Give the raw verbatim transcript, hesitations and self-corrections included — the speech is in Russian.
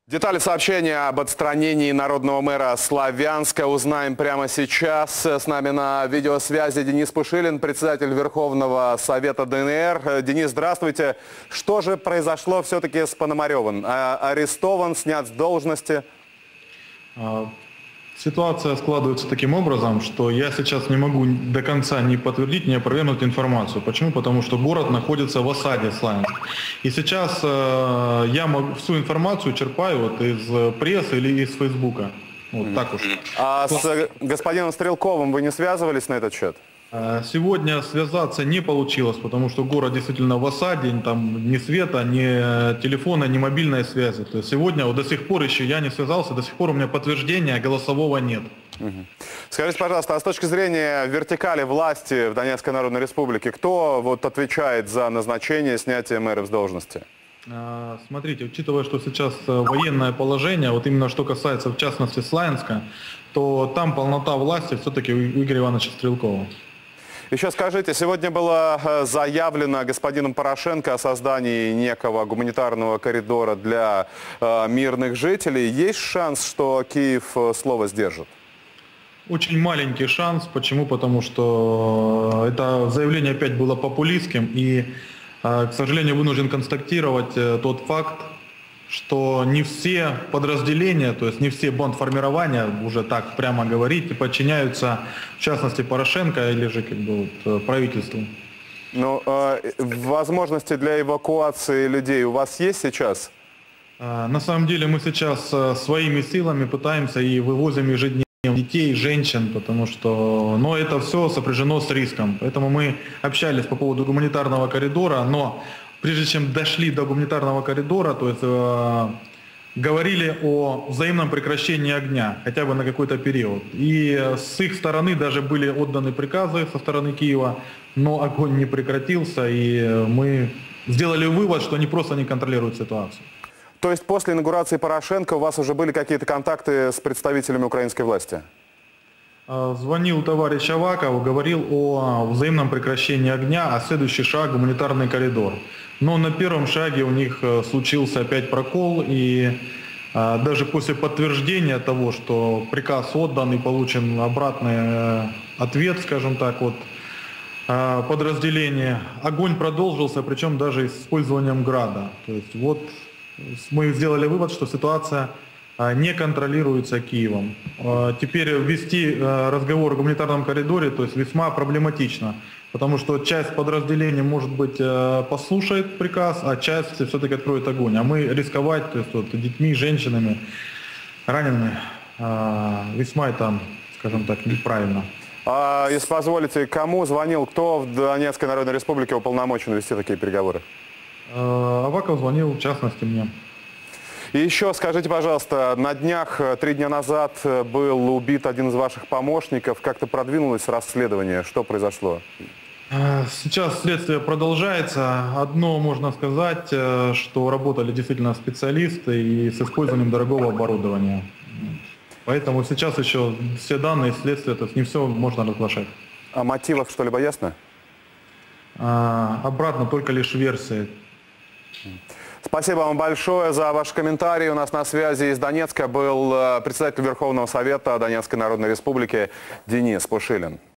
Детали сообщения об отстранении народного мэра Славянска узнаем прямо сейчас. С нами на видеосвязи Денис Пушилин, председатель Верховного Совета ДНР. Денис, здравствуйте. Что же произошло все-таки с Пономаревым? Арестован, снят с должности? Ситуация складывается таким образом, что я сейчас не могу до конца не подтвердить, не опровергнуть информацию. Почему? Потому что город находится в осаде Славянск. И сейчас э, я могу, всю информацию черпаю вот из прессы или из Фейсбука. Вот mm-hmm. так уж. А с господином Стрелковым вы не связывались на этот счет? Сегодня связаться не получилось, потому что город действительно в осаде, там ни света, ни телефона, ни мобильной связи. То есть сегодня вот до сих пор еще я не связался, до сих пор у меня подтверждения голосового нет. Угу. Скажите, пожалуйста, а с точки зрения вертикали власти в Донецкой Народной Республике, кто вот отвечает за назначение, снятие мэров с должности? Смотрите, учитывая, что сейчас военное положение, вот именно что касается в частности Славянска, то там полнота власти все-таки у Игоря Ивановича Стрелкова. Еще скажите, сегодня было заявлено господином Порошенко о создании некого гуманитарного коридора для э, мирных жителей. Есть шанс, что Киев слово сдержит? Очень маленький шанс. Почему? Потому что это заявление опять было популистским. И, к сожалению, вынужден констатировать тот факт, что не все подразделения, то есть не все бандформирования, уже так прямо говорить, подчиняются, в частности, Порошенко или же как бы, вот, правительству. Ну, э, возможности для эвакуации людей у вас есть сейчас? На самом деле мы сейчас своими силами пытаемся и вывозим ежедневно детей, женщин, потому что, но это все сопряжено с риском. Поэтому мы общались по поводу гуманитарного коридора, но прежде чем дошли до гуманитарного коридора, то есть э, говорили о взаимном прекращении огня, хотя бы на какой-то период. И с их стороны даже были отданы приказы со стороны Киева, но огонь не прекратился, и мы сделали вывод, что они просто не контролируют ситуацию. То есть после инаугурации Порошенко у вас уже были какие-то контакты с представителями украинской власти? Звонил товарищ Аваков, говорил о взаимном прекращении огня, а следующий шаг – гуманитарный коридор. Но на первом шаге у них случился опять прокол, и а, даже после подтверждения того, что приказ отдан и получен обратный ответ, скажем так, от а, подразделения, огонь продолжился, причем даже с использованием града. То есть вот мы сделали вывод, что ситуация не контролируется Киевом. Теперь ввести разговор о гуманитарном коридоре, то есть весьма проблематично, потому что часть подразделений, может быть, послушает приказ, а часть все-таки откроет огонь. А мы рисковать, то есть вот, детьми, женщинами, ранеными, весьма это, скажем так, неправильно. А, если позволите, кому звонил, кто в Донецкой Народной Республике уполномочен вести такие переговоры? Аваков звонил, в частности, мне. И еще скажите, пожалуйста, на днях, три дня назад, был убит один из ваших помощников. Как-то продвинулось расследование? Что произошло? Сейчас следствие продолжается. Одно можно сказать, что работали действительно специалисты и с использованием дорогого оборудования. Поэтому сейчас еще все данные следствия, то есть не все можно разглашать. О мотивах что-либо ясно? Обратно только лишь версии. Спасибо вам большое за ваш комментарий. У нас на связи из Донецка был председатель Верховного Совета Донецкой Народной Республики Денис Пушилин.